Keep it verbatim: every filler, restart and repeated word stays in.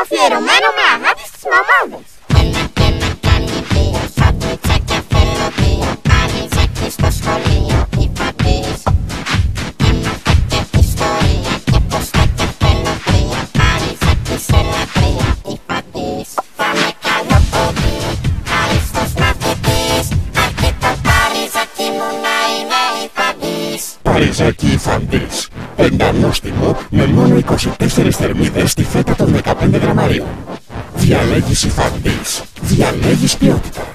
αφιερωμένο με αγάπη στις μαμάδες. Ένα και ένα κάνει δύο, σαντουιτσάκια θέλω δύο. Αρίζακι στο σχολείο, είπα της. Έμαθα και ιστορία και ποστάκια θέλω τρία. Αρίζακι σε λατρεία, είπα της. Θα με καλό παιδί, άριστος μαθητής. Αρκεί το παρίζακι μου να είναι υφαντής. Παρίζακι υφαντής. Πεντανόστιμο με μόνο είκοσι τέσσερις θερμίδες στη φέτα των δεκαπέντε γραμμαρίων. Διαλέγεις υφαντής. Διαλέγεις ποιότητα.